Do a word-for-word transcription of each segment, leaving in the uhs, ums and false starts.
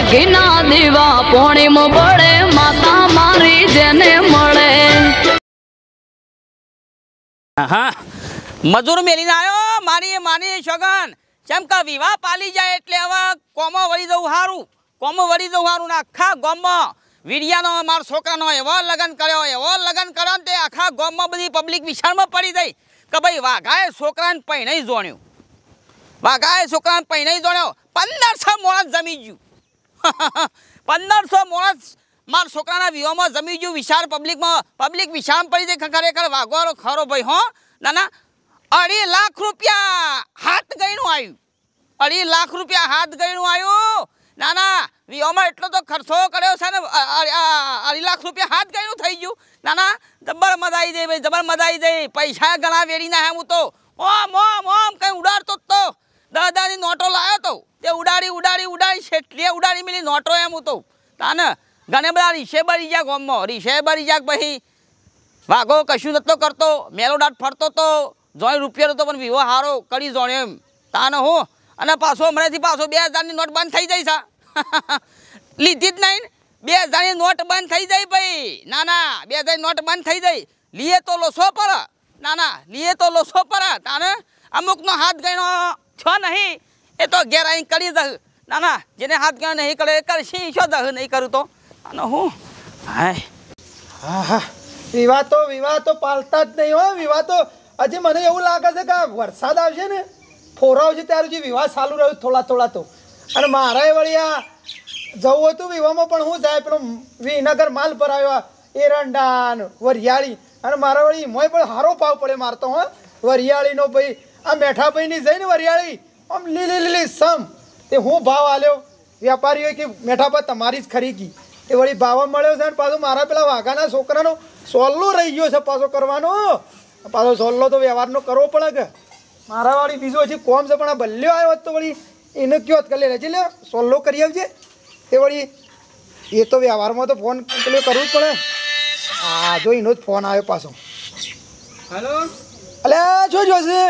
ઘીના દીવા પોણીમાં બળે માતા મારી જેને મળે હા મજૂર મેલીને આવ્યો મારી માની સગન જેમ કે વિવાહ પાલી જાય એટલે હવે કોમો વળી જવું સારું કોમો વળી જવું સારું ને આખા ગામમાં વીડિયાનો મારા છોકરાનો એવો લગ્ન કર્યો એવો લગ્ન કર્યો ને તે આખા ગામમાં બધી પબ્લિક વિશાળમાં પડી ગઈ કે ભાઈ વાઘાએ છોકરાને પહેણાઈ જોણ્યું વાઘાએ છોકરાને પહેણાઈ જોણ્યો પંદરસો માણસ જમી ગયું પંદરસો માણસ મારા છોકરાના વિવાહમાં જમી ગયું વિશાળ પબ્લિકમાં પબ્લિક વિશાળમાં પડી જાય ખરેખર વાઘવાળો ખરો ભાઈ હો ના ના અઢી લાખ રૂપિયા હાથ ગયણું આવ્યું અઢી લાખ રૂપિયા હાથ ગયણું આવ્યું ના ના વિવાહમાં એટલો તો ખર્ચો કર્યો છે ને અઢી લાખ રૂપિયા હાથ ગયણું થઈ ગયું ના ના જબર મજા આવી જાય ભાઈ જબર મજા આવી જાય પૈસા ઘણા વેરી ના હું તો ઓમ ઓમ ઓમ કંઈ ઉડાડતો જ તો દાદાની નોટો લાવ્યો તો તે ઉડાડી ઉડાડી ઉડાડી છેટલી ઉડાડી મેલી નોટો એમ હું તો તાને ઘણા બધા રીશે બરી ગયા ગામમાં રીશે બરી ગયા પછી વાઘો કશું નતો કરતો મેલોડાટ ફરતો તો જોઈ રૂપિયા તો પણ વિવો હારો કરી જોણે એમ તાને હું અને પાછો હમણાંથી પાછો બે હજારની નોટ બંધ થઈ જાય છે લીધી જ નહીં બે હજારની નોટ બંધ થઈ જાય ભાઈ ના ના બે હજારની નોટ બંધ થઈ જાય લીએ તો લોસો પર ના ના લીએ તો લોસો પર તાને અમુકનો હાથ ગયણો છો નહીં એ તો ઘેર અહીં કરી દઉં ના ના જેને હાથ ગયો નહીં કરે એ કરશી શું દહ નહીં કરું તો અને હું હાય હા હા વિવાહ તો વિવાહ તો પાલતા જ નહીં હો વિવાહ તો હજી મને એવું લાગે છે કે વરસાદ આવશે ને ફોરા આવશે ત્યારે જે વિવાહ ચાલુ રહ્યું થોડા થોડા તો અને મારા વળી આ જવું હતું વિવાહમાં પણ હું જાય પેલો વિનગર માલ પર આવ્યો એરંડા વરિયાળી અને મારા વળી મોય પણ સારો ભાવ પડે મારતો હો વરિયાળીનો ભાઈ આ મેઠા ભાઈની જઈને વરિયાળી આમ લીલી લીલી સમ તે હું ભાવ આલ્યો વેપારીઓ કે મેઠા પર તમારી જ ખરી ગઈ એ વળી ભાવ મળ્યો છે ને પાછો મારા પેલા વાઘાના છોકરાનો સોલ્લો રહી ગયો છે પાછો કરવાનો પાછો સોલ્લો તો વ્યવહારનો કરવો પડે કે મારા વાળી બીજો હજી કોમ છે પણ આ બલ્યો આવ્યો તો વળી એને કયો કરી લે લે સોલ્લો કરી આવજે એ વળી એ તો વ્યવહારમાં તો ફોન પેલો કરવું જ પડે હા જો એનો જ ફોન આવ્યો પાછો હેલો અલ્યા શું જોશે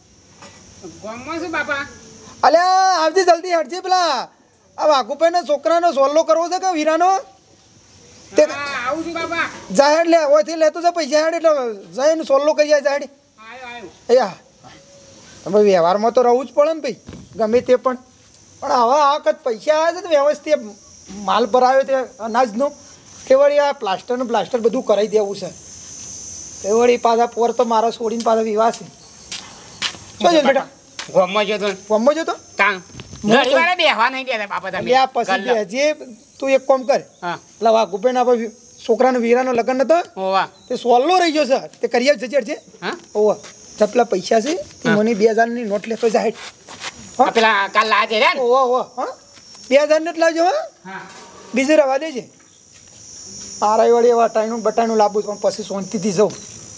ગામમાં શું બાપા અલ્યા આવતી જલ્દી હટજે પેલા આ વાઘુભાઈના છોકરાનો સોલ્લો કરવો છે કે વીરાનો તે આવું છું બાપા જાહેર લે ઓથી લેતો છે પૈસા હેડ એટલે જઈને સોલ્લો કરી જાય જાહેર આવ્યો આવ્યો યા ભાઈ વ્યવહારમાં તો રહેવું જ પડે ને ભાઈ ગમે તે પણ પણ હવે આ વખત પૈસા આવ્યા છે તો વ્યવસ્થિત માલ ભરાયો તે અનાજનો તે વળી આ પ્લાસ્ટરનું પ્લાસ્ટર બધું કરાવી દેવું છે તે વળી પાછા પોર તો મારા છોડીને પાછા વિવાહ છે શું છે બેટા ગામમાં જતો કોમમાં જતો તાણ ઘડીવારે બેહવા નહીં દેતા બાપા તમે આ પછી જે તું એક કામ કર હા એટલે વાઘુભાઈના ભાઈ છોકરાનો વીરાનો લગ્ન હતો ઓવા તે સોલ્લો રહી ગયો છે તે કરી આવ જજે છે હા ઓવા ચપલા પૈસા છે તે મને બે હજારની નોટ લેતો જાય આ પેલા કાલ લાજે રે ઓવા ઓવા હા બે હજાર નોટ લાવજો હા હા બીજે રવા દેજે આરાઈ વળી એવા ટાઈનું બટાઈનું લાવવું પણ પછી શાંતિથી જવું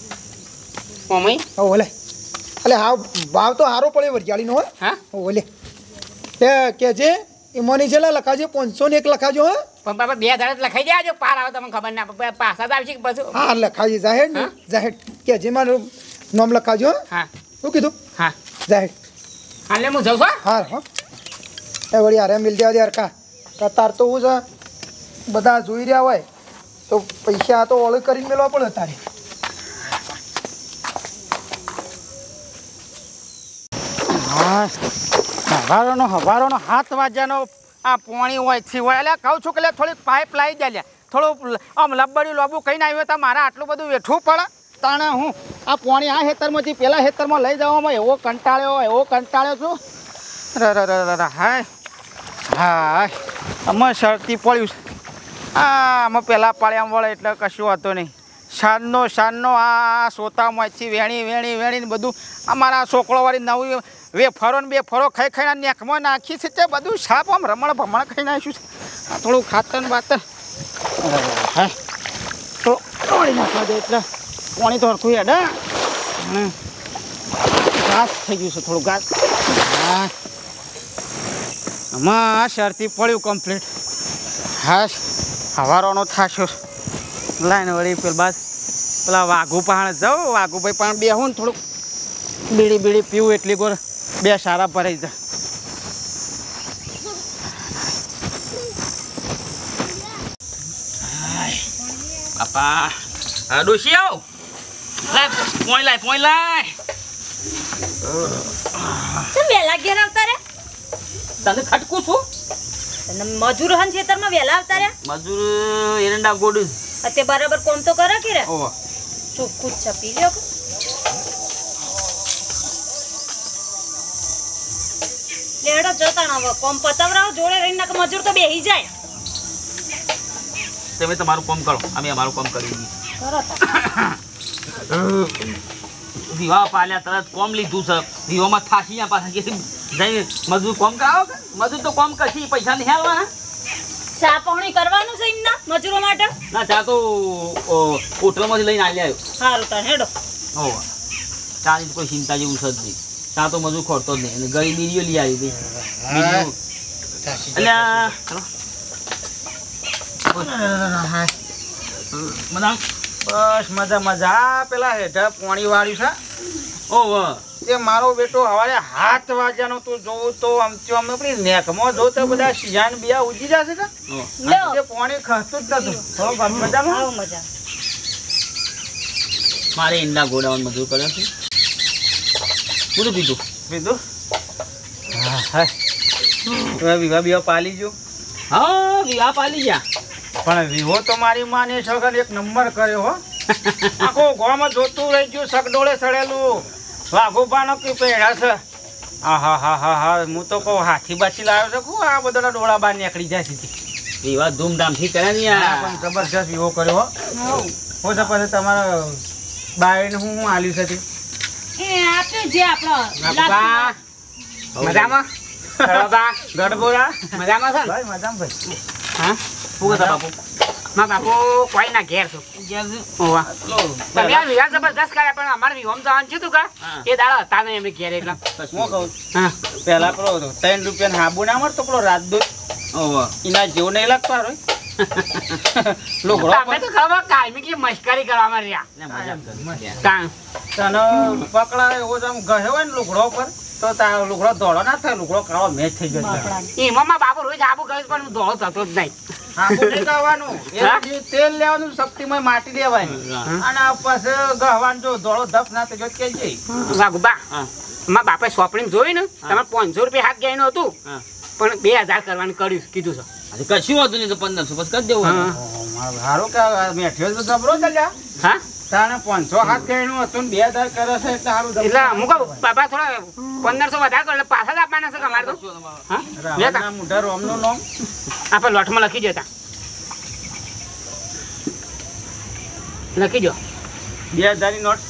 મમ્મી હા ઓલે એટલે હા ભાવ તો સારો પડે વરિયાળીનો હો હા ઓલે લે કે છે એ મને છેલ્લા લખાજો પાંચસો ને એક લખાજો હા પણ બાપા બે હજાર જ લખાઈ જાય જો પાર આવે તમને ખબર ના પડે પાછા જ આવશે કે પછી હા લખાજી જાહેર ને જાહેર કે જે મારું નામ લખાજો હા શું કીધું હા જાહેર હાલે હું જઉં છું હા હા એ વળી હારે મિલ દેવા દે યાર કા કતાર તો હું છે બધા જોઈ રહ્યા હોય તો પૈસા તો ઓળ કરીને મેળવા પડે તારે હા હવારોનો હવારોનો હાથ વાગ્યાનો આ પોણી હોય થી હોય એટલે કહું છું કે લે થોડીક પાઇપ લાવી દે લે થોડું આમ લબડ્યું લોબું કહીને આવ્યો તો મારે આટલું બધું વેઠવું પડે તાણે હું આ પોણી આ ખેતરમાંથી પેલા ખેતરમાં લઈ જવામાં એવો કંટાળ્યો એવો કંટાળ્યો છું ર હાય હા આમાં શરતી પડ્યું આ આમાં પહેલાં પાળ્યામાં વળે એટલે કશું હતું નહીં સાંજનો સાંજનો આ સોતામાંથી વેણી વેણી વેણીને બધું અમારા છોકરોવાળી નવી વેફરો ને બે ફરો ખાઈ ખાઈને નેકમાં નાખી છે તે બધું સાપ આમ રમણ ભમણ ખાઈ નાખ્યું છે આ થોડું ખાતર ને બાતર હા તો તોડી નાખવા દે એટલે પાણી તો હરખું હેડ ઘાસ થઈ ગયું છે થોડું ઘાસ હા આમાં શરતી પડ્યું કમ્પ્લીટ હા હવારોનો થાશો લાઈને વળી પેલા બાદ પેલા વાઘુ પાણ જાઉં વાઘુભાઈ પણ બેહું ને થોડુંક બીડી બીડી પીવું એટલી ગોર બે સારા ભરાઈ જાય બાપા આ ડોશી આવ લાય પોઈ લાય પોઈ લાય ચમ વેલા ઘેર આવતા રે તને ખટકું છું તને મજૂર હન ખેતરમાં વેલા આવતા રે મજૂર એરંડા ગોડ તે બરાબર કોમ તો કરે કે રે ઓ ચોખ્ખું જ છપી લ્યો લેડો જોતા ના હવે કોમ પતાવરાવ જોડે રહીને કે મજૂર તો બેહી જાય તમે તમારું કામ કરો અમે અમારું કામ કરી કરો તા વિવાહ પાલ્યા તરત કોમ લીધું છે વિવાહમાં થાકી ગયા પાછા કે જઈને મજૂર કોમ કરાવો કે મજૂર તો કોમ કરશી પૈસા નહીં હાલવાના ચા પાણી કરવાનું છે એમના મજૂરો માટે ના ચા તો હોટલમાંથી લઈને આવી આવ્યો સારું તાર હેડો હો ચાની કોઈ ચિંતા જેવું છે જ નહીં ચા તો મજૂર ખોરતો જ નહીં અને ગળી બીડીઓ લઈ આવી હતી એટલે ચલો મજા બસ મજા મજા પેલા હેઠળ પોણી વાળ્યું છે ઓહો તે મારો બેટો હવારે હાથ વાગ્યાનો તું જોઉં તો આમ તો અમે પેલી નેકમાં જો તો બધા સિયાન બિયા ઉજી જશે કે લ્યો તે પોણી ખસતું જ નતું થોડો આવો મજામાં મજા મારે ઈંડા ગોડાવાનું મજૂર કર્યો છે પૂરું પીધું બીજું હા હા વિવાહ બીવા પાલી ગયો હા વિવાહ પાલી ગયા પણ વિવો તો મારી માને છોકરાને એક નંબર કર્યો હો આખો ગામમાં જોતું રહી ગયું સગડોળે સડેલું વાઘોબાનો કે પેડા છે હા હા હા હા હા હું તો કહું હાથી બાછી લાવ્યો છે કહું આ બધા ડોળા બહાર નીકળી જાય છે વિવાહ ધૂમધામથી કરે ને યાર પણ જબરજસ્ત વિવો કર્યો હો હો તો પછી તમારા બાઈને હું હું આલ્યું છે તે એ આપ્યું જે આપણો બાપા મજામાં બાપા ગડબોરા મજામાં છે ને ભાઈ મજામાં ભાઈ હા શું કરતા બાપુ માં બાપુ કોઈ ના ઘેર છું ઓવા તમે આ વિવાહ જબરદસ્ત કર્યા પણ અમારે વિહોમ જવાનું છે તું કા હા. એ દાડા હતા ને એમને ઘેર એટલે હું કહું હા પેલા પેલો ત્રણ રૂપિયા હાબુ ના મળતો પેલો રાજદૂત ઓહો એના જેવો નહીં લાગતો હારો લુગડો તમે તો ખબર કાયમી કે મસ્કરી કરવામાં રહ્યા ને મજા કરે કાં તને પકડાય એવો જ આમ ગયો હોય ને લુગડો પર તો તારો લુગડો ધોળો ના થાય લુગડો કાળો મેચ થઈ જતો એમાં માં બાપુ રોજ આબુ કરે પણ હું ધોળો થતો જ નહીં હાબુ નહીં કહેવાનું એનાથી તેલ લેવાનું શક્તિમાં માટી દેવાની અને પછી ગહવાનું જો ધોળો ધપ ના થઈ ગયો કે જઈ વાઘુબા હા માં બાપે સોંપડીમાં જોયું ને તમારે પાંચસો રૂપિયા હાથ ગયા હતું હા પણ બે હજાર કરવાનું કર્યું કીધું છે આજે કશું હતું નહીં તો પંદરસો પછી કરી દેવું હા. હારું કે મેઠ્યો તો જબરો ચાલ્યા હા તાણે પાંચસો હાથ ગયણું હતું ને બે હજાર કરે છે એટલે સારું એટલે હું કહું બાપા થોડા પંદરસો વધારે કરો એટલે પાછા જ આપવાના છે કે અમારે તો હા લેતા રાવણના મોઢા રોમનું નામ આપણે લોટમાં લખી દેતા લખી દો બે હજારની નોટ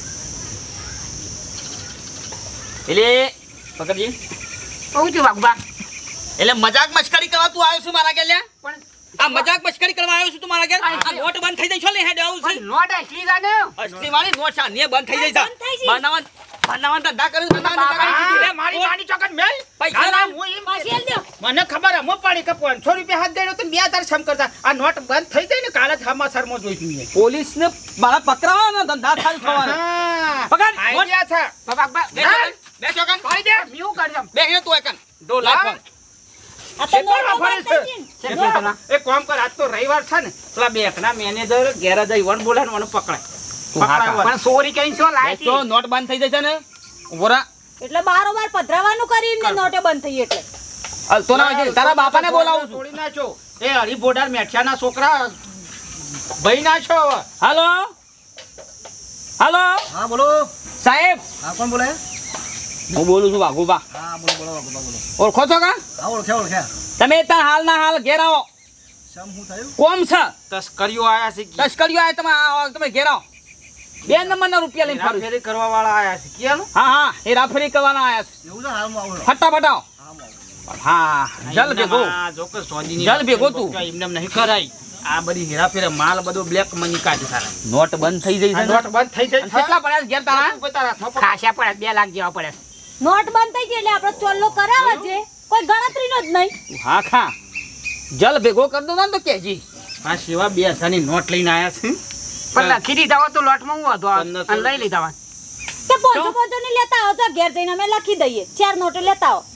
એટલે પકડજી કહું છું વાઘુબા એટલે મજાક મસ્કરી કરવા તું આવ્યો છું મારા ઘેર લે પણ આ મજાક મસ્કરી કરવા આવ્યો છું તું મારા ઘેર આ નોટ બંધ થઈ જાય છો લે હેડ આવું છે પણ નોટ અસલી છે ને અસલી વાળી નોટ છે ને બંધ થઈ જાય બંધ થઈ છે જાય. બનાવન બનાવન ધંધા કર્યું બનાવન ધંધા આ, કર્યું મારી માની ચોકન મેલ પૈસા ના, લાવ. હું એમ પાછી આલ દ્યો. મને ખબર હમ પડી કે પાંચસો રૂપિયા હાથ દેડો તો બે હજાર છમ કરતા આ નોટ બંધ થઈ જાય ને કાલે જ સમાચારમાં જોઈશું મેં. પોલીસ ને મારા પકડાવાનો ધંધા થાય થવાના હા, પકડ, આઈડિયા છે. વાઘુબા બે ચોકન બે ચોકન કહી દે હું કરજો બે હે તું એકન દો લાખ આ તો શેતાળમાં નોટો ફરે બંધ છે. થઈ ગઈ ને. એક કામ કર આજ તો રવિવાર છે ને પેલા બેંકના મેનેજર ઘેર જઈ વન બોલાય મને પકડાય પકડાય વન. પણ ચોરી કરીને શું લાય તો નોટ બંધ થઈ જશે ને ઉભોરા એટલે બારોબાર પધરાવાનું કરીને નોટે બંધ થઈ એટલે તો ના હોય તારા બાપાને બોલાવું છું તોડી નાખો એ હરિભોડાર મેઠિયાના છોકરા ભાઈ નાખો હાલો હાલો હા બોલો સાહેબ હા કોણ બોલે હું બોલું છું વાઘુબા હા બોલો બોલો બાબા બોલો ઓળખો છો કા હા ઓળખ્યા ઓળખ્યા તમે તાર હાલના હાલ ઘેર આવો શમ શું થયું કોમ છે તસ્કરીઓ આયા છે તસ્કરીઓ આયા તમે આવો, તમે ઘેર આવો બે નંબરના રૂપિયા લઈને ફરું છું. ફેરી કરવા વાળા આયા છે ક્યાં હા હા હેરાફેરી કરવાના આયા છે એવું છે હાલ હું આવું ફટાફટ આવો હા હું આવું હા જલ ભેગો જોકે સોજીની જલ ભેગો તું. એમને નહીં કરાય આ બધી હેરાફેરી માલ બધો બ્લેક મની કાઢી સારા નોટ બંધ થઈ જઈ આ છે નોટ બંધ થઈ અને કેટલા પડ્યા છે ઘેર તારા તારા હાથમાં પકડ. ખાસા પડે બે લાખ જેવા પડે નોટ બંધ થઈ ગઈ એટલે આપણો ચોલ્લો કરાવે છે કોઈ ગણતરીનો જ નહીં હા ખા જલ ભેગો કરી દો ને તો કેજી આ સેવા બે હજારની નોટ લઈને આયા છે પણ લખી દીધા હોત તો લોટમાં હું હતો પંદરસો. અને લઈ લીધા હોત તે પોચો પોચો ની લેતા આવો તો ઘેર જઈને અમે લખી દઈએ ચાર નોટો લેતા આવો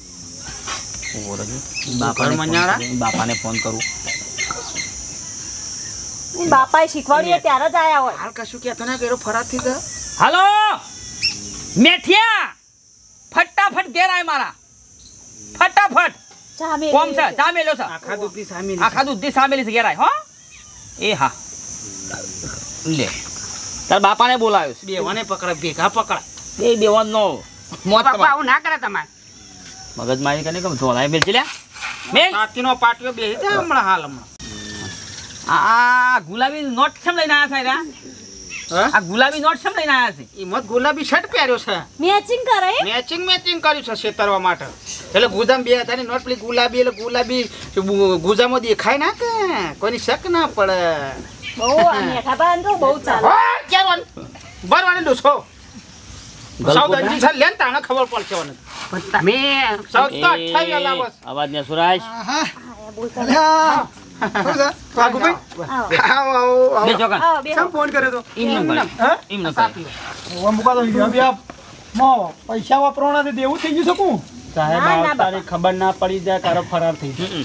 બાપાને ફોન મંજાળા? કરું, બાપાને ફોન કરું બાપાએ શીખવાડ્યું ત્યારે જ આયા હોય. હાલ કશું કહેતો ને કેરો ફરાર થઈ ગયો. હાલો મેઠિયા ફટાફટ ઘેર આય મારા ફટાફટ ચા મેલી કોમ છે ચા મેલ્યો છે આખા દુખી સામે આખા દૂધથી સામેલી છે ઘેર આય હો એ હા લે તાર બાપાને બોલાવ્યો છે બેવાને પકડ ભેગા પકડ. બે દેવાનો મોત બાપા તમારે આવું ના કરે તમારે. મગજ મારી કને કેમ ધોલાય બેલ છે લે મેલ કાકીનો પાટિયો બેહી જાય હમણાં હાલ હમણાં. આ ગુલાબી નોટ કેમ લઈને આયા છે રા હા આ ગુલાબી નોટ કેમ લઈને આયા છે ઈ મત ગુલાબી શર્ટ પહેર્યો છે. મેચિંગ કરે મેચિંગ મેચિંગ કર્યું છે છેતરવા માટે. એટલે ગુજામ બે હજારની નોટ પેલી ગુલાબી એટલે ગુલાબી ગુજામાં દેખાય ના કે કોઈની શક ના પડે. બહુ આ મેઠા પાન તો બહુ ચાલે. હા કેરવાન બરવાને ડોસો સાઉથ અંજી છે લેન તાને ખબર પડશે મને. પણ તમે સાઉથ તો અઠાવી લાવસ. અવાજ ને સુરાજ અલ્યા શું છે વાઘુભાઈ આવો આવો બે આવો ચોકન આવો બે કેમ ફોન કર્યો તો ઈમ ન કરે હા ઈમ ન કરે ઓવા મુકા તો હવે આ મો પૈસા વાપરવાના તે દેવું થઈ ગયું શકું ના, ના, બાપા. તારી ખબર ના પડી જાય તારો ફરાર થઈ હમ.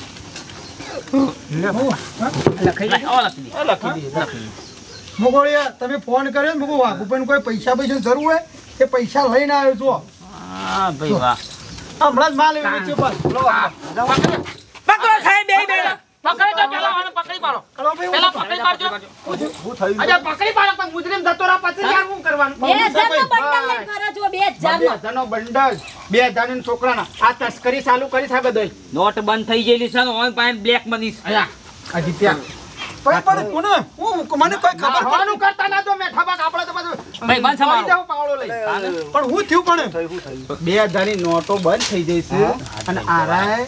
લખાઈ લે, આવો લખી દે. લખી દે. મુગોળિયા તમે ફોન કર્યો ને મુગો વાઘુભાઈ કોઈ પૈસા પૈસા જરૂર હોય એ પૈસા લઈને આવ્યો છો હા ભાઈ વાહ હમણાં જ માલ એવો છે પાસ લો પકડો સાહેબ બે બે પકડી તો પેલા આને પકડી પાડો. કળો ભાઈ પેલા પકડી પાડજો. હું થયું અજા પકડી પાડો પણ મુજરીમ જતો રહા પછી યાર શું કરવાનું? બે હજાર નો બંડલ લઈને ફરે છો, બે હજાર બે નો. હજારનો બંડલ બે હજાર ની છોકરાના આ તસ્કરી ચાલુ કરી છે બધોય. નોટ બંધ થઈ ગયેલી છે ને ઓન પાઇન બ્લેક મની છે અયા હજી ત્યાં ભાઈ પણ કોને હું મને કોઈ ખબર હવાનું કરતા ના તો મેઠા ભાગ આપણે તો બધું ભાઈ, બંધ છે મારું. જાવ પાવડો લઈ. પણ હું થયું પણ થયું હું થયું બે હજાર ની નોટો બંધ થઈ જઈ છે અને આરાય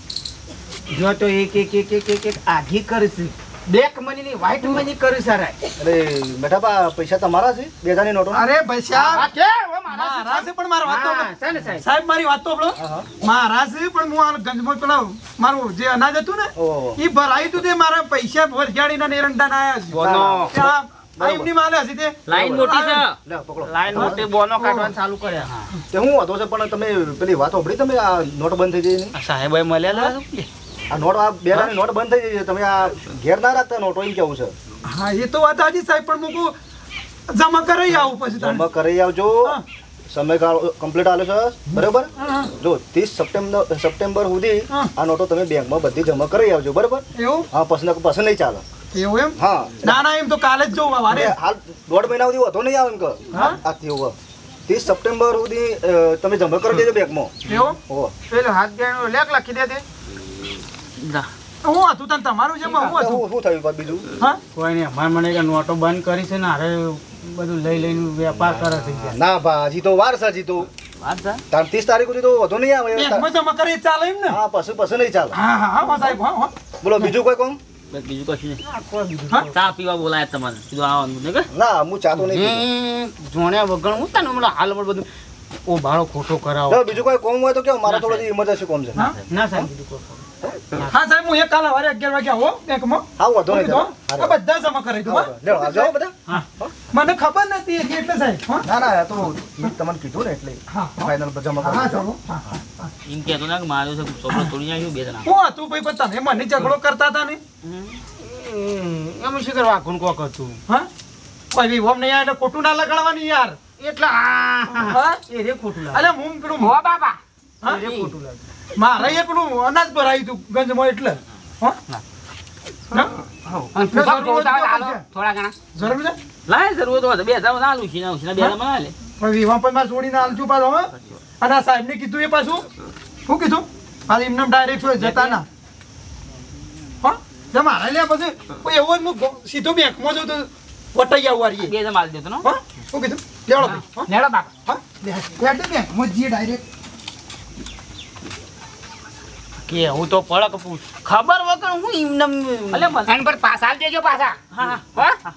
જો તો એક એક એક એક એક એક આઘી કરીશ બ્લેક મની ની વ્હાઈટ મની કરીશ આરાય. અરે બેટા બા પૈસા તમારા છે બે હજારની નોટો અરે ભાઈ સાહેબ આ કે હવે મારા મારા છે પણ મારી વાત તો હા, સાંભળો. છે ને સાહેબ? સાહેબ મારી વાત તો સાંભળો. મારા છે પણ હું આ ગંજમાં પેલા મારું જે અનાજ હતું ને ઓહો. એ ભરાયું હતું તે મારા પૈસા વરજાડીના નેરંડા આયા છે બોનો. ત્યાં આ એમની માલે હશે તે લાઈન મોટી છે લે પકડો લાઈન મોટી બોનો કાઢવાનું ચાલુ કર્યા. હા. તે હું હતો છે પણ તમે પેલી વાત સાંભળી તમે આ નોટ બંધ થઈ જઈ આ સાહેબે મળેલા આ નોટ આ બે હજારની નોટ બંધ થઈ જઈ છે તમે આ ઘેર ના રાખતા નોટો એમ કેવું છે હા એ તો વાત સાચી સાહેબ પણ મૂકું જમા કરી આવું પછી તમે. જમા કરી આવજો હા. સમયગાળો કમ્પ્લીટ આલે છે બરાબર હા. જો ત્રીસ સપ્ટેમ્બર સપ્ટેમ્બર સુધી હા. આ નોટો તમે બેંકમાં બધી જમા કરી આવજો બરાબર એવું હા પસંદ પસંદ નહીં ચાલે એવું એમ હા ના ના એમ તો કાલે જ જોઉં વારે અને હાલ દોઢ મહિના સુધી વધો નહીં આવે એમ કે હા? આ થયું ત્રીસ સપ્ટેમ્બર સુધી અ, તમે જમા કરી દેજો બેંકમાં એવું ઓહો પેલો હાથ ગેણો લેખ લખી દે તે હું હતું તને તમારું છે એમાં હું હતું શું શું થયું બાદ બીજું હા કોઈ નહીં અમારે મને કે નોટો બંધ કરી છે ને હારે બધું લઈ લઈને વેપાર કરે છે કે. ના ભા હજી તો વાર છે હજી તો વાત છે તાર ત્રીસ તારીખ સુધી તો વધો નહીં આવે બેંકમાં જમા કરી ચાલે એમ ને હા પછી પછી નહીં ચાલે હા હા હા સાહેબ હા હા બોલો બીજું કોઈ કોમ બસ બીજું કશું નહીં હા? ચા પીવા બોલાય તમારે કીધું આવવાનું ને કે ના હું ચાતો નહીં પીતો. હમ, જોણ્યા વગર હું તને હમણાં હાલ પણ બધું ઓ ભાડો ખોટો કરાવો. જો બીજું કોઈ કોમ હોય તો કેવું મારા થોડો ઇમરજન્સી કોમ છે હા? ના સાહેબ બીજું કોઈ કામ. હા સાહેબ હું એક કાલે વારે અગિયાર વાગે આવો બેંકમાં હા વધો નહીં કીધું, ચાલે. આ બધા જમા કરી દઉં હા? લેવો, આવજો હો બધા હા મને ખબર નથી એટલે એટલે સાહેબ હા ના ના આ તો મેં તમને કીધું ને એટલે હા હા ફાઇનલ જમા હા કરી ચાલો હા હા એમ કહેતો ના કે મારું છે છોકરો તોડી નાખ્યું બે જણા હું હતું ભાઈ પણ તમે મને ઝઘડો કરતા હતા ને હમ, એમ શું કરવા આખું કોક હતું હા કોઈ બી ઓમ નહીં આવે એટલે ખોટું ના લગાડવાની યાર એટલે આ હા એ રે ખોટું લાગે. અલે હું પેલું હો બાબા હા? એ રે ખોટું લાગે. મારે એ પેલું અનાજ ભરાયું હતું ગંજમાં એટલે હા ના? અને પૂછો તો ઉતાવળ હાલો, થોડા ઘણા જરૂર છે લાય જરૂર તો બે હજાર ના લઉં ના બે હજાર ના લે પણ વિવાહ પણ મારે છોડીને હાલજો પાછો હા અને આ સાહેબને કીધું એ પાછું શું કીધું મારે એમને ડાયરેક્ટ હોય જતા ના હા જો મારા લે પછી કોઈ એવો જ હું ગો- સીધો બેંકમાં જઉં તો વટાઈ આવું વારીએ બે હજાર માલ દેતો ને હા શું કીધું લેવડો ભાઈ હા લેડો બાપા હા બેઠે બેંકમાં જઈએ ડાયરેક્ટ કે હું તો પડક પૂછ ખબર વગર હું એમને અલે મને- આન પર પાછા આલ દેજો પાછા હા હા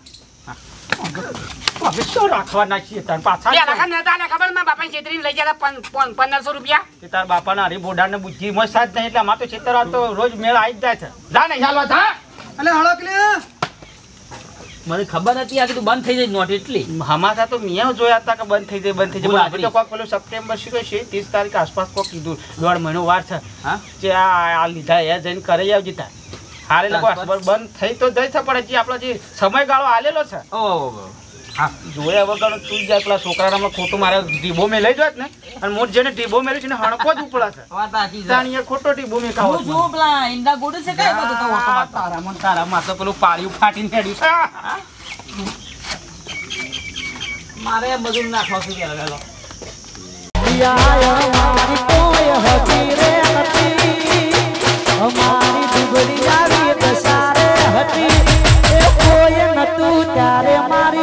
હવે શું રાખવાના છીએ તાર પાછા બે લાખ નતા ને ખબર માં બાપા છેતરી લઈ ગયા પન- પન- પંદરસો રૂપિયા કે તાર બાપા ના હરી બોડા ને બુદ્ધિ મસ્ત સાથ નહીં એટલે અમાર તો છેતરા તો રોજ મેળ આવી જ જાય છે જા ને ચાલો થા અલે હળક લે મને ખબર નથી આ કીધું બંધ થઈ જાય નોટ એટલી હમાસા તો મેં જોયા હતા કે બંધ થઈ જાય બંધ થઈ બોલ જાય આપણી. આપણે તો કોક પેલું સપ્ટેમ્બર શું છે ત્રીસ તારીખ આસપાસ કોક કીધું દોઢ મહિનો વાર છે હા જે આ આ લીધા એ જઈને કરી આવજે તાર હારે લોકો બંધ થઈ તો જઈ છે પણ હજી આપણો જે સમયગાળો આલેલો છે હા જોયા વગર તું જાય પેલા છોકરાને ખોટું મારે ટીબો મેં લઈ જોત ને અને મોટ જેને ટીબો મેળ્યું છે ને હણકો જ ઉપડા છે તાણીએ ખોટો ટીબો મેં ખાવો શું પેલા ઈંડા ગોડે છે કઈ બધું તો ઓટો મારતા તારા મન તારા માં તો પેલું પાળિયું ફાટીને હેડ્યું છે મારે બધું નાખવા શું કે લગાડો અમારી દુબળી આવી દસારે હતી એ કોઈ નતું ત્યારે મારી